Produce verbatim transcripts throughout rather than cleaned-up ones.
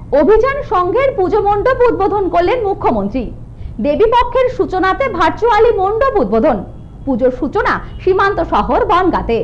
অভিযান সংঘের পুজো মণ্ডপ উদ্বোধন করলেন মুখ্যমন্ত্রী। দেবীপক্ষের সূচনাতে ভার্চুয়ালি মণ্ডপ উদ্বোধন। পুজোর সূচনা সীমান্ত শহর বনগাঁতে।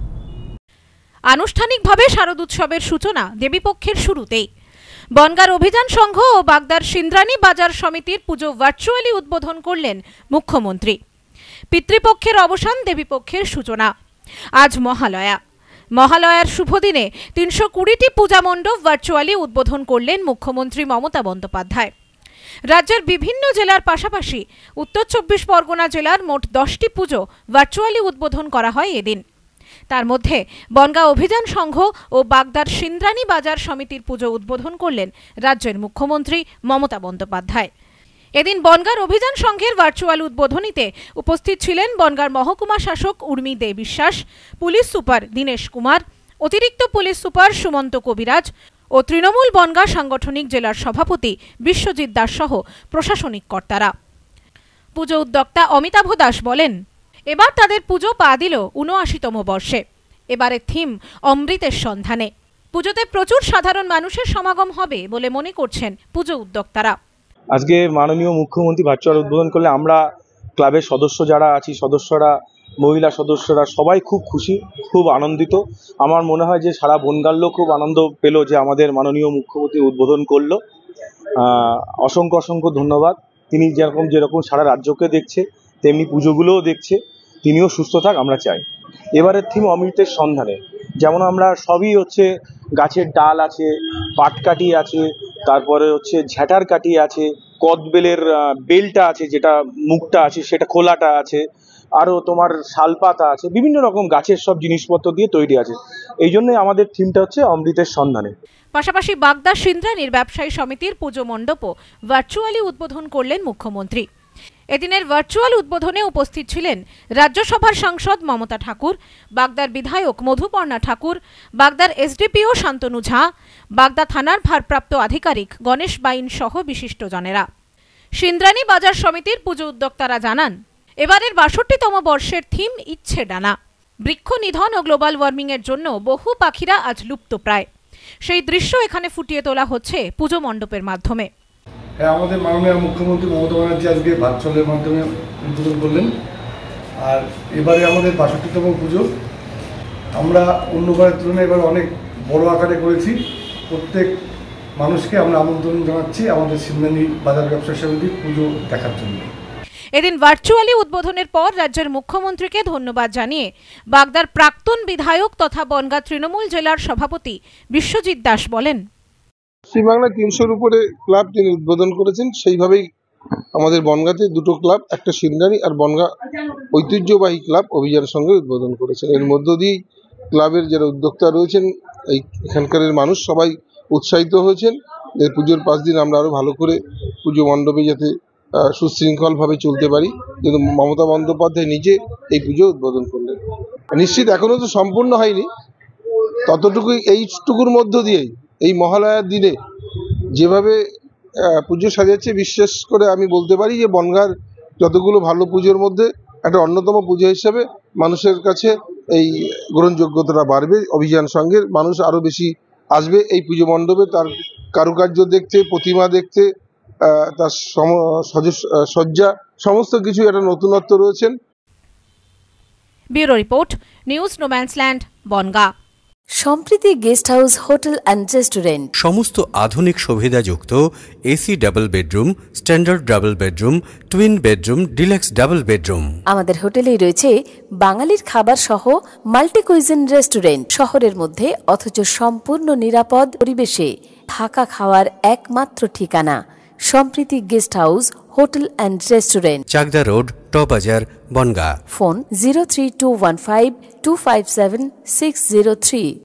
আনুষ্ঠানিকভাবে শারদ উৎসবের সূচনা দেবীপক্ষের শুরুতেই। বনগাঁর অভিযান সংঘ ও বাগদার সিন্দ্রানী বাজার সমিতির পুজো ভার্চুয়ালি উদ্বোধন করলেন মুখ্যমন্ত্রী। পিতৃপক্ষের অবসান, দেবীপক্ষের সূচনা। আজ মহালয়া। মহালয়ার শুভ দিনে তিনশো কুড়িটি পূজা মণ্ডপ ভার্চুয়ালি উদ্বোধন করলেন মুখ্যমন্ত্রী মমতা বন্দ্যোপাধ্যায়। রাজ্যের বিভিন্ন জেলার পাশাপাশি উত্তর চব্বিশ পরগনা জেলার মোট দশটি পুজো ভার্চুয়ালি উদ্বোধন করা হয় এদিন। তার মধ্যে বনগাঁ অভিযান সংঘ ও বাগদার সিন্দ্রানী বাজার সমিতির পুজো উদ্বোধন করলেন রাজ্যের মুখ্যমন্ত্রী মমতা বন্দ্যোপাধ্যায়। এদিন বনগাঁর অভিযান সংঘের ভার্চুয়াল উদ্বোধনীতে উপস্থিত ছিলেন বনগাঁর মহকুমা শাসক উর্মি দে বিশ্বাস, পুলিশ সুপার দীনেশ কুমার, অতিরিক্ত পুলিশ সুপার সুমন্ত কবিরাজ ও তৃণমূল বনগাঁ সাংগঠনিক জেলার সভাপতি বিশ্বজিৎ দাস সহ প্রশাসনিক কর্তারা। পুজো উদ্যোক্তা অমিতাভ দাস বলেন, এবার তাদের পুজো পা দিল ঊনআশিতম বর্ষে। এবারের থিম অমৃতের সন্ধানে। পুজোতে প্রচুর সাধারণ মানুষের সমাগম হবে বলে মনে করছেন পুজো উদ্যোক্তারা। আজকে মাননীয় মুখ্যমন্ত্রী ভার্চুয়াল উদ্বোধন করলে আমরা ক্লাবের সদস্য যারা আছি, সদস্যরা, মহিলা সদস্যরা সবাই খুব খুশি, খুব আনন্দিত। আমার মনে হয় যে সারা বনগাঁর লোক খুব আনন্দ পেল যে আমাদের মাননীয় মুখ্যমন্ত্রী উদ্বোধন করলো। অসংখ্য অসংখ্য ধন্যবাদ। তিনি যেরকম যেরকম সারা রাজ্যকে দেখছে তেমনি পুজোগুলোও দেখছে। তিনিও সুস্থ থাক আমরা চাই। এবারের থিম অমৃতের সন্ধানে। যেমন আমরা সবই হচ্ছে গাছের ডাল আছে, পাটকাঠি আছে, তারপরে হচ্ছে ঝ্যাঁটার কাঠি আছে, কদবেলের বেলটা আছে, যেটা মুখটা আছে সেটা খোলাটা আছে, আরও তোমার শালপাতা আছে, বিভিন্ন রকম গাছের সব জিনিসপত্র দিয়ে তৈরি আছে। এই জন্যই আমাদের থিমটা হচ্ছে অমৃতের সন্ধানে। পাশাপাশি বাগদা সিন্দ্রানীর ব্যবসায়ী সমিতির পুজো মণ্ডপও ভার্চুয়ালি উদ্বোধন করলেন মুখ্যমন্ত্রী। এদিনের ভার্চুয়াল উদ্বোধনে উপস্থিত ছিলেন রাজ্যসভার সাংসদ মমতা ঠাকুর, বাগদার বিধায়ক মধুপর্ণা ঠাকুর, বাগদার এসডিপিও শান্তনু ঝা, বাগদা থানার ভারপ্রাপ্ত আধিকারিক গণেশ বাইন সহ বিশিষ্টজনেরা। সিন্দ্রানী বাজার সমিতির পুজো উদ্যোক্তারা জানান, এবারের বাষট্টিতম বর্ষের থিম ইচ্ছে ডানা। বৃক্ষ নিধন ও গ্লোবাল ওয়ার্মিং এর জন্য বহু পাখিরা আজ লুপ্তপ্রায়। সেই দৃশ্য এখানে ফুটিয়ে তোলা হচ্ছে পুজো মণ্ডপের মাধ্যমে। হ্যাঁ, আমাদের মাননীয় মুখ্যমন্ত্রী মমতা ব্যানার্জি আজকে ভার্চুয়ালের মাধ্যমে উদ্বোধন করলেন। আর এবারে আমাদের বাষট্টিতম পুজো। আমরা অন্যবারের তুলনায় এবার অনেক বড় আকারে করেছি। প্রত্যেক মানুষকে আমরা আমন্ত্রণ জানাচ্ছি আমাদের সিন্দ্রানী বাজার ব্যবসা সমিতির পুজো দেখার জন্য। এদিন ভার্চুয়ালি উদ্বোধনের পর রাজ্যের মুখ্যমন্ত্রীকে ধন্যবাদ জানিয়ে বাগদার প্রাক্তন বিধায়ক তথা বনগাঁ তৃণমূল জেলার সভাপতি বিশ্বজিৎ দাস বলেন, পশ্চিমবাংলায় তিনশোর উপরে ক্লাব তিনি উদ্বোধন করেছেন। সেইভাবেই আমাদের বনগাঁতে দুটো ক্লাব, একটা সিন্দ্রানী আর বনগাঁ ঐতিহ্যবাহী ক্লাব অভিযান সঙ্গে উদ্বোধন করেছেন। এর মধ্য দিয়েই ক্লাবের যারা উদ্যোক্তা রয়েছেন, এই এখানকার মানুষ সবাই উৎসাহিত হয়েছেন যে পুজোর পাঁচ দিন আমরা আরও ভালো করে পুজো মণ্ডপে যাতে সুশৃঙ্খলভাবে চলতে পারি। কিন্তু মমতা বন্দ্যোপাধ্যায় নিজে এই পুজো উদ্বোধন করলেন। নিশ্চিত এখনও তো সম্পূর্ণ হয়নি, ততটুকু এইটুকুর মধ্য দিয়েই এই মহালয়ার দিনে যেভাবে পুজো সাজাচ্ছে, বিশেষ করে আমি বলতে পারি যে বনগাঁর যতগুলো ভালো পুজোর মধ্যে একটা অন্যতম পুজো হিসাবে মানুষের কাছে এই গ্রহণযোগ্যতাটা বাড়বে। অভিযান সঙ্গের মানুষ আরও বেশি আসবে এই পুজো মণ্ডপে, তার কারুকার্য দেখতে, প্রতিমা দেখতে, তার সজ্জা সমস্ত কিছু একটা নতুনত্ব রয়েছেন। Bureau report, news no man's land, Bangaon. Sampriti guest house hotel and restaurant. সমস্ত আধুনিক সুবিধাযুক্ত AC double bedroom, standard double bedroom, twin bedroom, deluxe double bedroom. আমাদের হোটেলেই রয়েছে বাঙালির খাবার সহ মাল্টি কুইজিন রেস্টুরেন্ট। শহরের মধ্যে অথচ সম্পূর্ণ নিরাপদ পরিবেশে থাকা খাওয়ার একমাত্র ঠিকানা Sampriti guest house hotel and restaurant, Chakdah road, টবাজার, Bangaon. Phone zero three two one five two five seven six zero three.